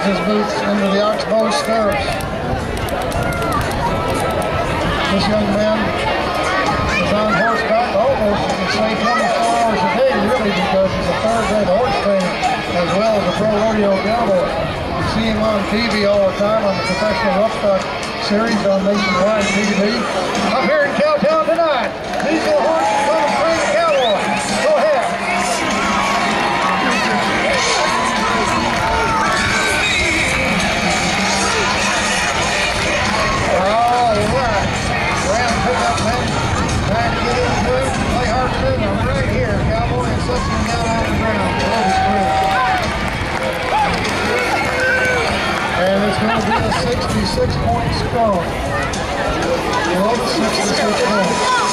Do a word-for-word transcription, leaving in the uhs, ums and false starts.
slides his boots into the oxbow stirrups. This young man is on horseback almost, you can say, twenty-four hours a day, really, because he's a thoroughbred horse trainer as well as a pro rodeo cowboy. You see him on T V all the time on the Professional Rough Stock series on Nationwide T V. Up here in Cowtown tonight, Diesel Horse Come Train Cowboy. Go ahead. All right. Round pickup man. Trying to get into it. Play hard to do. I'm right here, Cowboy, and sets him down on the ground. And it's going to be a sixty-six point score. Well, sixty-six points.